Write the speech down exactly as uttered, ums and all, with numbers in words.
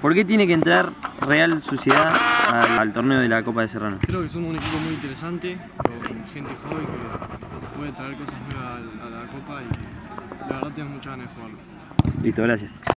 ¿Por qué tiene que entrar Real Sociedad al, al torneo de la Copa de Serrano? Creo que somos un equipo muy interesante, con gente joven que puede traer cosas nuevas a la Copa y la verdad tengo muchas ganas de jugarlo. Listo, gracias.